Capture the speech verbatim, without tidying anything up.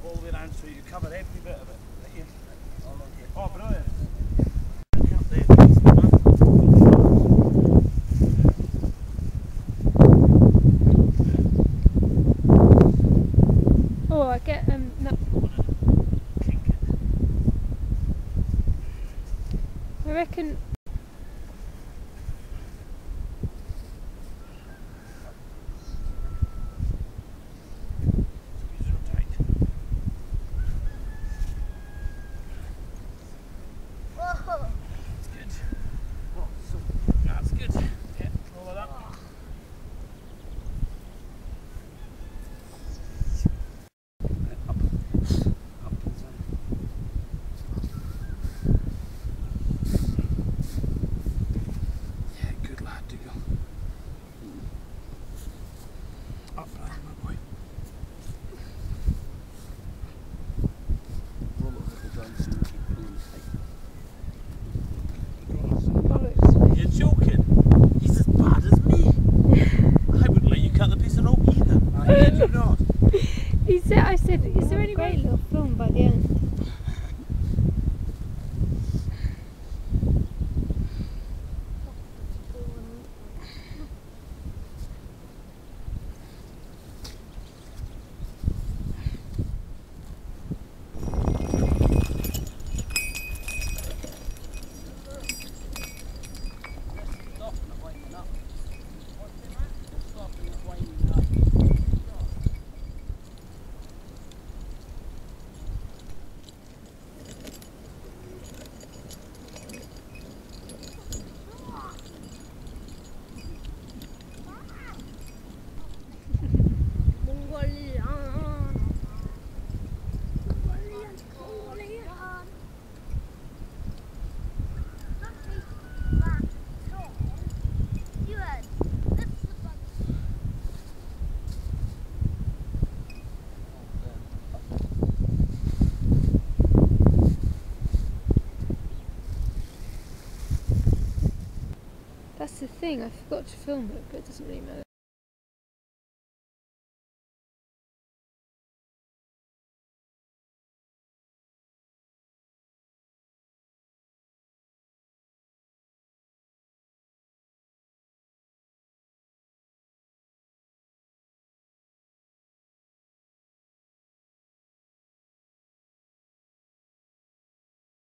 all the way around so you cover every bit of it. Right here. All on here. Oh, brilliant. Up there. Oh, I get um. No. Kink it. I reckon. Up, my boy. Roll it over down so you keep pulling it tight. You're joking? He's as bad as me. I wouldn't let you cut the piece of rope either. I did you not. He said, I said, is there any great little film by the end? Mongolian. That's the thing, I forgot to film it, but it doesn't really matter.